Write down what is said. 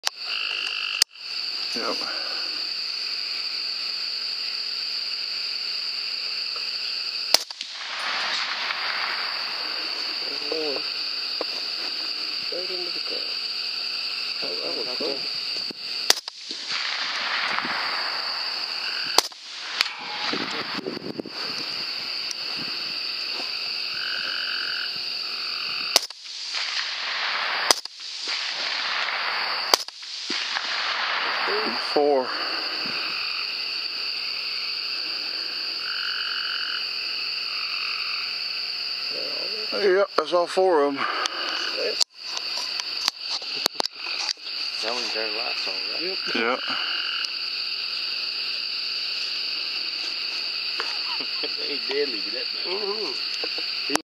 Yep. Straight into the ground. Oh, that was cool. Four. Yep, that's all four of them. That one turned lights on, right? Yep. Yeah. They ain't deadly, but that.